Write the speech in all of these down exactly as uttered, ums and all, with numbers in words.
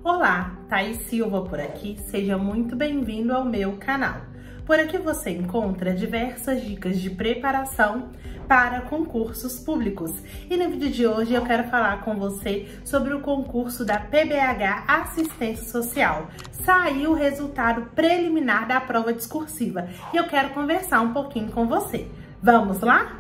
Olá, Thaís Silva por aqui, seja muito bem-vindo ao meu canal. Por aqui você encontra diversas dicas de preparação para concursos públicos. E no vídeo de hoje eu quero falar com você sobre o concurso da P B H Assistência Social. Saiu o resultado preliminar da prova discursiva e eu quero conversar um pouquinho com você. Vamos lá?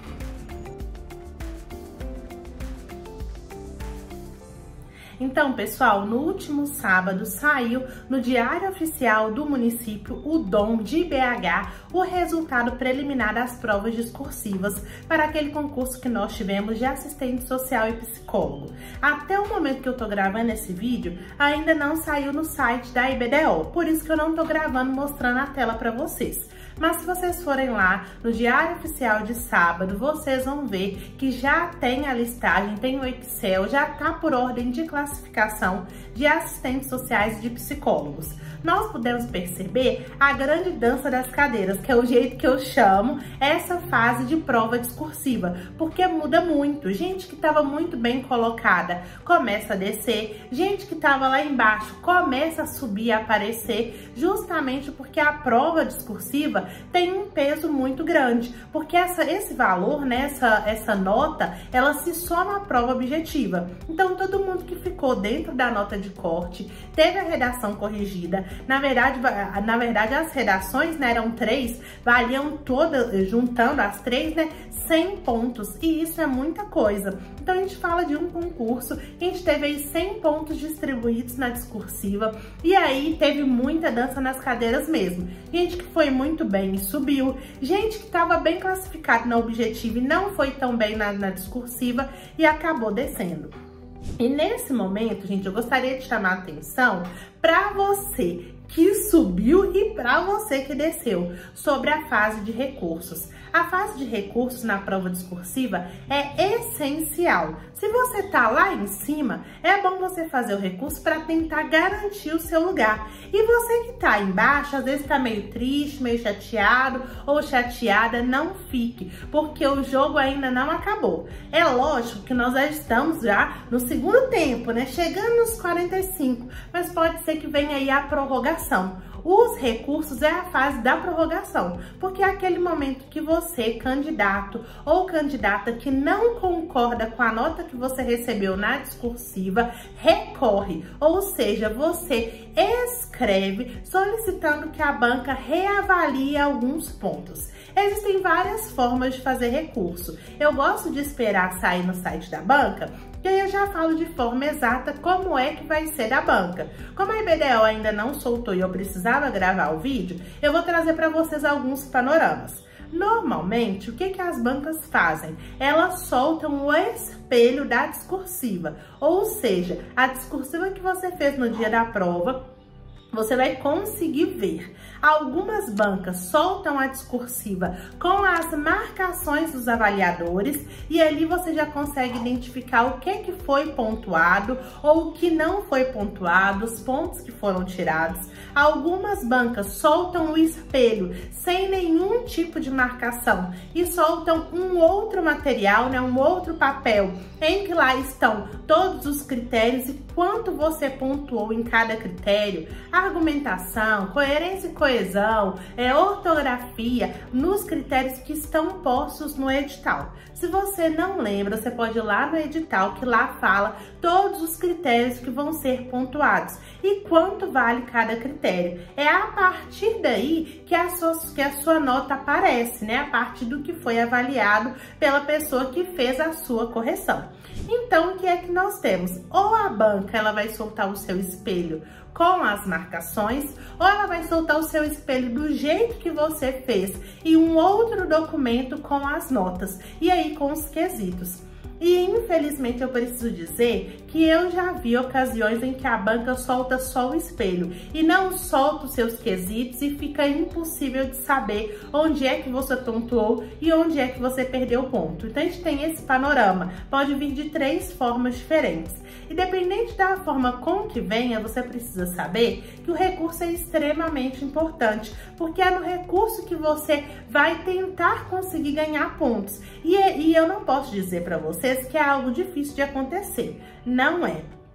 Então, pessoal, no último sábado saiu no Diário Oficial do Município, o D O M de B H, o resultado preliminar das provas discursivas para aquele concurso que nós tivemos de assistente social e psicólogo. Até o momento que eu tô gravando esse vídeo, ainda não saiu no site da I B D O, por isso que eu não tô gravando mostrando a tela para vocês. Mas se vocês forem lá no Diário Oficial de sábado, vocês vão ver que já tem a listagem, tem o Excel, já tá por ordem de classificação de assistentes sociais e de psicólogos. Nós podemos perceber a grande dança das cadeiras, que é o jeito que eu chamo essa fase de prova discursiva, porque muda muito. Gente que estava muito bem colocada começa a descer, gente que estava lá embaixo começa a subir e aparecer, justamente porque a prova discursiva tem um peso muito grande, porque essa, esse valor, né, essa, essa nota, ela se soma à prova objetiva. Então, todo mundo que ficou dentro da nota de corte, teve a redação corrigida, na verdade, na verdade as redações, né, eram três, valiam todas, juntando as três, né, cem pontos, e isso é muita coisa. Então, a gente fala de um concurso que a gente teve aí cem pontos distribuídos na discursiva, e aí teve muita dança nas cadeiras mesmo. Gente que foi muito bem e subiu, gente que estava bem classificado na objetiva e não foi tão bem na, na discursiva e acabou descendo. E nesse momento, gente, eu gostaria de chamar a atenção para você que subiu e para você que desceu sobre a fase de recursos. A fase de recursos na prova discursiva é essencial. Se você tá lá em cima, é bom você fazer o recurso para tentar garantir o seu lugar. E você que tá embaixo, às vezes tá meio triste, meio chateado ou chateada, não fique, porque o jogo ainda não acabou. É lógico que nós já estamos já no segundo tempo, né? Chegando nos quarenta e cinco, mas pode ser que venha aí a prorrogação. Os recursos é a fase da prorrogação, porque é aquele momento que você, candidato ou candidata que não concorda com a nota que você recebeu na discursiva, recorre, ou seja, você escreve solicitando que a banca reavalie alguns pontos. Existem várias formas de fazer recurso. Eu gosto de esperar sair no site da banca, e aí eu já falo de forma exata como é que vai ser da banca. Como a I B D O ainda não soltou e eu precisava gravar o vídeo, eu vou trazer para vocês alguns panoramas. Normalmente, o que, que as bancas fazem? Elas soltam o espelho da discursiva, ou seja, a discursiva que você fez no dia da prova, você vai conseguir ver. Algumas bancas soltam a discursiva com as marcações dos avaliadores e ali você já consegue identificar o que, que foi pontuado ou o que não foi pontuado, os pontos que foram tirados. Algumas bancas soltam o espelho sem nenhum tipo de marcação e soltam um outro material, né, um outro papel em que lá estão todos os critérios e quanto você pontuou em cada critério, argumentação, coerência e coesão, é, ortografia, nos critérios que estão postos no edital. Se você não lembra, você pode ir lá no edital, que lá fala todos os critérios que vão ser pontuados e quanto vale cada critério. É a partir daí que a sua, que a sua nota aparece, né? A partir do que foi avaliado pela pessoa que fez a sua correção. Então, o que é que nós temos? Ou a banca ela vai soltar o seu espelho com as marcações, ou ela vai soltar o seu espelho do jeito que você fez e um outro documento com as notas e aí com os quesitos. E infelizmente eu preciso dizer que eu já vi ocasiões em que a banca solta só o espelho e não solta os seus quesitos e fica impossível de saber onde é que você pontuou e onde é que você perdeu o ponto. Então a gente tem esse panorama, pode vir de três formas diferentes. Independente da forma com que venha, você precisa saber que o recurso é extremamente importante, porque é no recurso que você vai tentar conseguir ganhar pontos. E, e eu não posso dizer para vocês que é algo difícil de acontecer. Não é.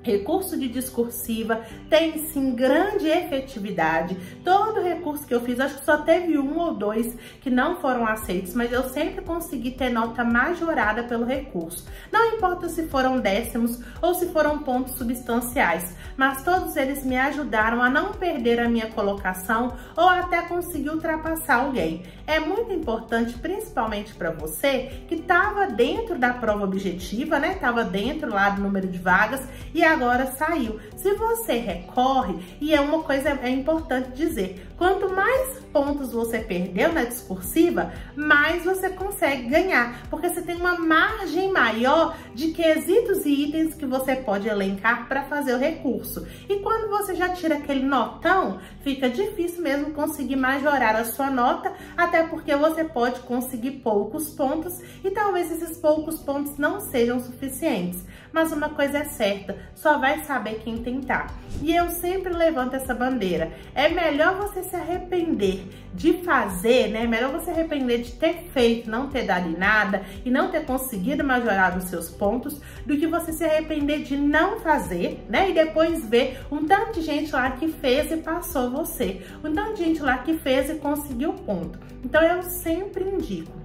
Recurso de discursiva tem sim grande efetividade. Todo recurso que eu fiz, acho que só teve um ou dois que não foram aceitos, mas eu sempre consegui ter nota majorada pelo recurso. Não importa se foram décimos ou se foram pontos substanciais, mas todos eles me ajudaram a não perder a minha colocação ou até conseguir ultrapassar alguém. É muito importante, principalmente para você que estava dentro da prova objetiva, né? Estava dentro lá do número de vagas e agora saiu. Se você recorre, e é uma coisa é importante dizer, quanto mais pontos você perdeu na discursiva, mais você consegue ganhar, porque você tem uma margem maior de quesitos e itens que você pode elencar para fazer o recurso. E quando você já tira aquele notão, fica difícil mesmo conseguir majorar a sua nota, até porque você pode conseguir poucos pontos e talvez esses poucos pontos não sejam suficientes. Mas uma coisa é certa, só vai saber quem tentar. E eu sempre levanto essa bandeira. É melhor você se arrepender de fazer, né? É melhor você arrepender de ter feito, não ter dado em nada e não ter conseguido majorar os seus pontos, do que você se arrepender de não fazer, né? E depois ver um tanto de gente lá que fez e passou você. Um tanto de gente lá que fez e conseguiu ponto. Então eu sempre indico,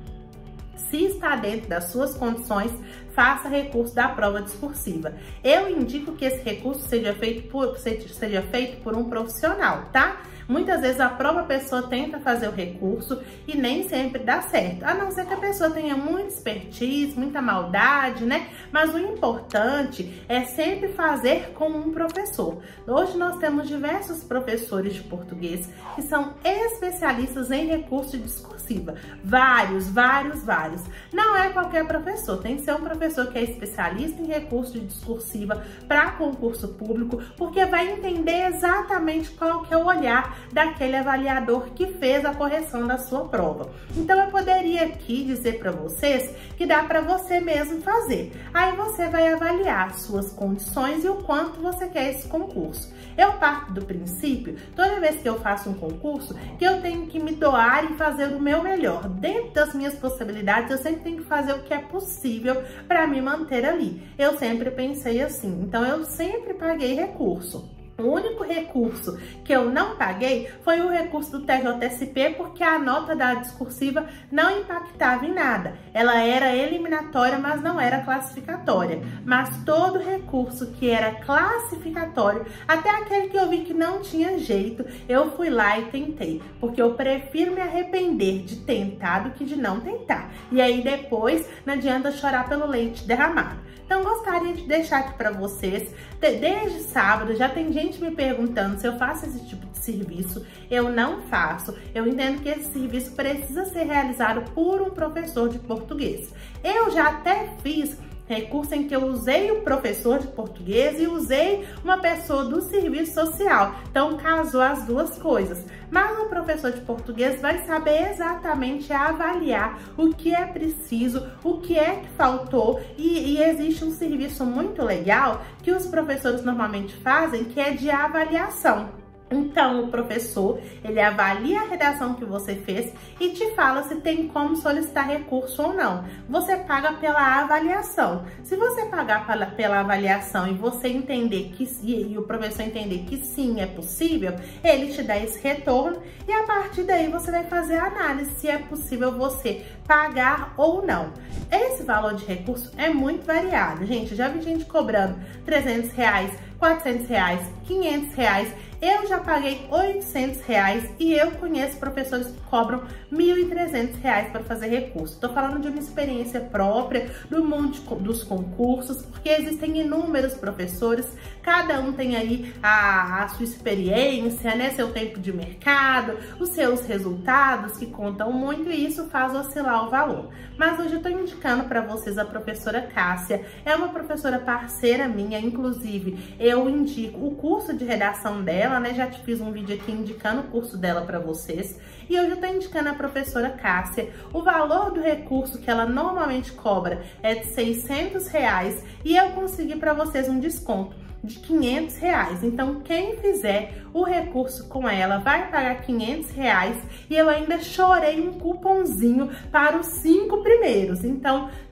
se está dentro das suas condições, faça recurso da prova discursiva. Eu indico que esse recurso seja feito por, seja feito por um profissional, tá? Muitas vezes a própria pessoa tenta fazer o recurso e nem sempre dá certo, a não ser que a pessoa tenha muita expertise, muita maldade, né? Mas o importante é sempre fazer com um professor. Hoje nós temos diversos professores de português que são especialistas em recurso de discursiva. Vários, vários, vários. Não é qualquer professor, tem que ser um professor que é especialista em recurso de discursiva para concurso público, porque vai entender exatamente qual que é o olhar daquele avaliador que fez a correção da sua prova. Então eu poderia aqui dizer para vocês que dá para você mesmo fazer. Aí você vai avaliar suas condições e o quanto você quer esse concurso. Eu parto do princípio, toda vez que eu faço um concurso, que eu tenho que me doar e fazer o meu melhor. Dentro das minhas possibilidades, eu sempre tenho que fazer o que é possível para me manter ali. Eu sempre pensei assim, então eu sempre paguei recurso. O único recurso que eu não paguei foi o recurso do T J S P, porque a nota da discursiva não impactava em nada. Ela era eliminatória, mas não era classificatória. Mas todo recurso que era classificatório, até aquele que eu vi que não tinha jeito, eu fui lá e tentei. Porque eu prefiro me arrepender de tentar do que de não tentar. E aí depois não adianta chorar pelo leite derramado. Então, gostaria de deixar aqui para vocês, desde sábado, já tem gente me perguntando se eu faço esse tipo de serviço. Eu não faço. Eu entendo que esse serviço precisa ser realizado por um professor de português. Eu já até fiz recurso em que eu usei o professor de português e usei uma pessoa do serviço social. Então, casou as duas coisas. Mas o professor de português vai saber exatamente avaliar o que é preciso, o que é que faltou. E, e existe um serviço muito legal que os professores normalmente fazem, que é de avaliação. Então, o professor, ele avalia a redação que você fez e te fala se tem como solicitar recurso ou não. Você paga pela avaliação. Se você pagar pela, pela avaliação e você entender que, e, e o professor entender que sim, é possível, ele te dá esse retorno e a partir daí você vai fazer a análise se é possível você pagar ou não. Esse valor de recurso é muito variado, gente. Já vi gente cobrando trezentos reais, quatrocentos reais, quinhentos reais. Eu já paguei oitocentos reais e eu conheço professores que cobram mil e trezentos reais para fazer recurso. Estou falando de uma experiência própria do mundo dos concursos, porque existem inúmeros professores, cada um tem aí a, a sua experiência, né, seu tempo de mercado, os seus resultados que contam muito e isso faz oscilar o valor. Mas hoje eu estou indicando para vocês a professora Cássia, é uma professora parceira minha, inclusive eu indico o curso de redação dela, né? Já te fiz um vídeo aqui indicando o curso dela para vocês. E hoje eu tô indicando a professora Cássia. O valor do recurso que ela normalmente cobra é de seiscentos reais e eu consegui para vocês um desconto de quinhentos reais. Então, quem fizer o recurso com ela vai pagar quinhentos reais e eu ainda chorei um cupomzinho para os cinco primeiros. Então,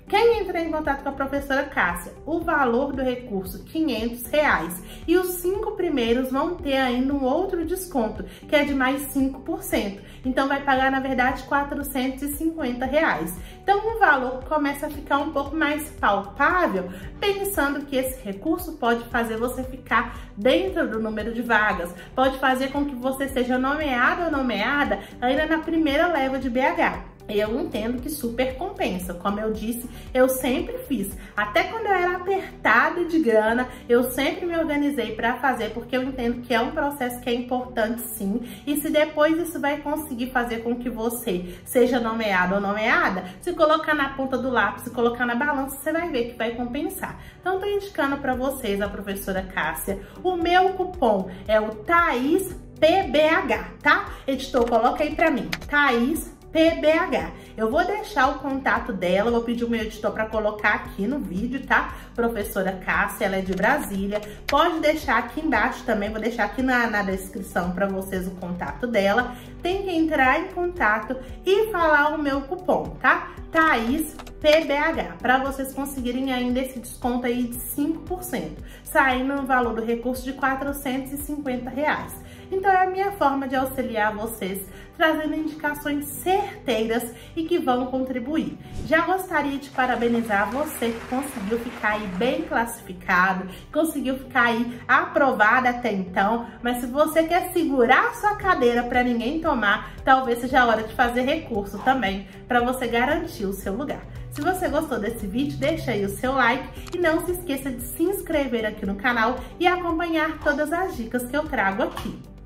Quem entrar em contato com a professora Cássia, o valor do recurso quinhentos reais. E os cinco primeiros vão ter ainda um outro desconto, que é de mais cinco por cento. Então vai pagar, na verdade, quatrocentos e cinquenta reais. Então o valor começa a ficar um pouco mais palpável, pensando que esse recurso pode fazer você ficar dentro do número de vagas, pode fazer com que você seja nomeado ou nomeada ainda na primeira leva de B H. Eu entendo que super compensa. Como eu disse, eu sempre fiz. Até quando eu era apertada de grana, eu sempre me organizei para fazer, porque eu entendo que é um processo que é importante sim. E se depois isso vai conseguir fazer com que você seja nomeado ou nomeada, se colocar na ponta do lápis, se colocar na balança, você vai ver que vai compensar. Então, tô indicando para vocês a professora Cássia. O meu cupom é o Thaís P B H, tá? Editor, coloca aí para mim. Thaís P B H. Eu vou deixar o contato dela, vou pedir o meu editor para colocar aqui no vídeo, tá? Professora Cássia, ela é de Brasília. Pode deixar aqui embaixo também, vou deixar aqui na, na descrição para vocês o contato dela. Tem que entrar em contato e falar o meu cupom, tá? Thaís P B H, para vocês conseguirem ainda esse desconto aí de cinco por cento, saindo no valor do recurso de quatrocentos e cinquenta reais. Então é a minha forma de auxiliar vocês, trazendo indicações certeiras e que vão contribuir. Já gostaria de parabenizar você que conseguiu ficar aí bem classificado, conseguiu ficar aí aprovado até então, mas se você quer segurar a sua cadeira para ninguém tomar, talvez seja a hora de fazer recurso também, para você garantir o seu lugar. Se você gostou desse vídeo, deixa aí o seu like e não se esqueça de se inscrever aqui no canal e acompanhar todas as dicas que eu trago aqui.